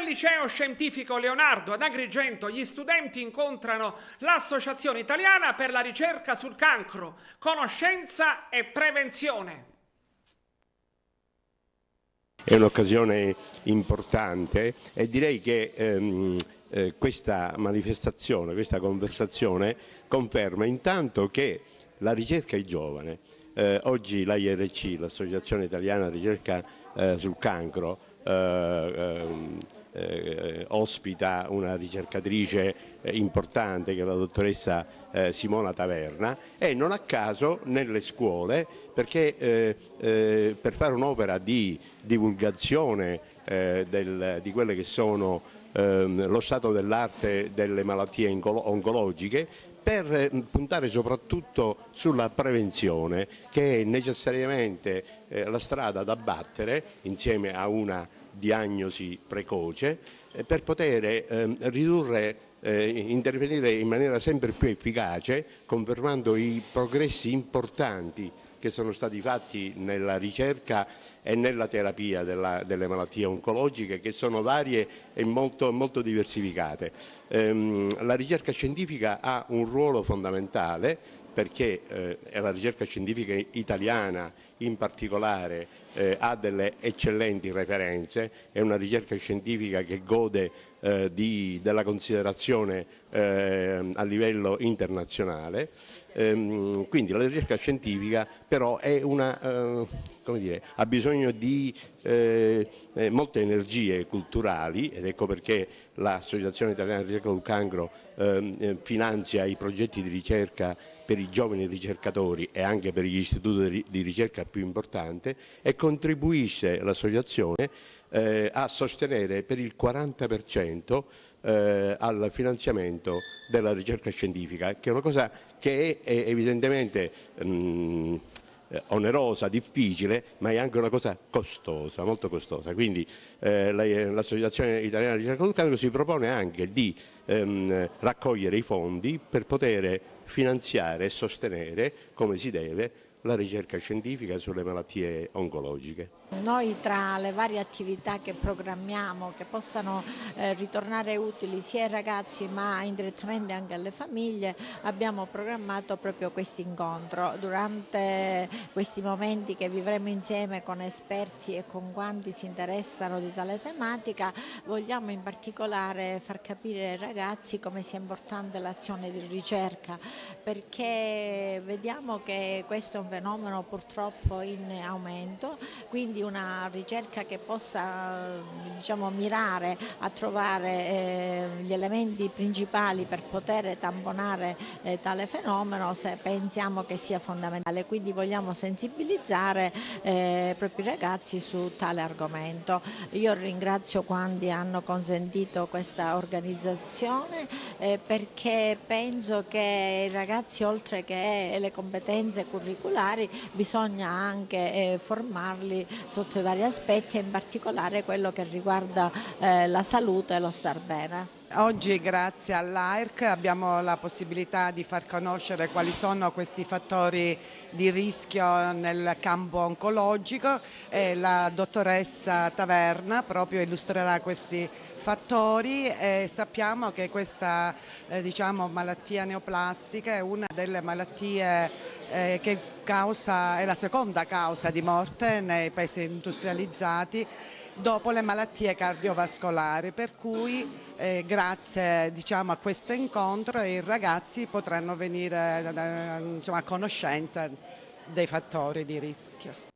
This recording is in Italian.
Al liceo scientifico Leonardo ad Agrigento gli studenti incontrano l'Associazione Italiana per la ricerca sul cancro, conoscenza e prevenzione. È un'occasione importante e direi che questa manifestazione, questa conversazione conferma intanto che la ricerca è giovane. Oggi l'AIRC, l'Associazione Italiana Ricerca sul Cancro, ospita una ricercatrice importante che è la dottoressa Simona Taverna, e non a caso nelle scuole, perché per fare un'opera di divulgazione di quelle che sono lo stato dell'arte delle malattie oncologiche, per puntare soprattutto sulla prevenzione, che è necessariamente la strada da battere insieme a una diagnosi precoce per poter intervenire in maniera sempre più efficace, confermando i progressi importanti che sono stati fatti nella ricerca e nella terapia delle malattie oncologiche, che sono varie e molto diversificate. La ricerca scientifica ha un ruolo fondamentale, perché la ricerca scientifica italiana in particolare ha delle eccellenti referenze, è una ricerca scientifica che gode della considerazione a livello internazionale. Quindi la ricerca scientifica però è ha bisogno di molte energie culturali, ed ecco perché l'Associazione Italiana di Ricerca sul Cancro finanzia i progetti di ricerca per i giovani ricercatori e anche per gli istituti di ricerca più importanti, e contribuisce l'associazione a sostenere per il 40% al finanziamento della ricerca scientifica, che è una cosa che è evidentemente onerosa, difficile, ma è anche una cosa costosa, molto costosa. Quindi l'Associazione Italiana di Ricerca sul Cancro si propone anche di raccogliere i fondi per poter finanziare e sostenere, come si deve, la ricerca scientifica sulle malattie oncologiche. Noi, tra le varie attività che programmiamo, che possano ritornare utili sia ai ragazzi ma indirettamente anche alle famiglie, abbiamo programmato proprio questo incontro. Durante questi momenti che vivremo insieme con esperti e con quanti si interessano di tale tematica, vogliamo in particolare far capire ai ragazzi come sia importante l'azione di ricerca, perché vediamo che questo è un fenomeno purtroppo in aumento, quindi una ricerca che possa mirare a trovare gli elementi principali per poter tamponare tale fenomeno, pensiamo che sia fondamentale. Quindi vogliamo sensibilizzare proprio i ragazzi su tale argomento. Io ringrazio quanti hanno consentito questa organizzazione perché penso che i ragazzi, oltre che le competenze curriculari, bisogna anche formarli sotto i vari aspetti, e in particolare quello che riguarda la salute e lo star bene. Oggi, grazie all'AIRC, abbiamo la possibilità di far conoscere quali sono questi fattori di rischio nel campo oncologico, e la dottoressa Taverna proprio illustrerà questi fattori, e sappiamo che questa malattia neoplastica è una delle malattie che è la seconda causa di morte nei paesi industrializzati dopo le malattie cardiovascolari, per cui grazie a questo incontro i ragazzi potranno venire a conoscenza dei fattori di rischio.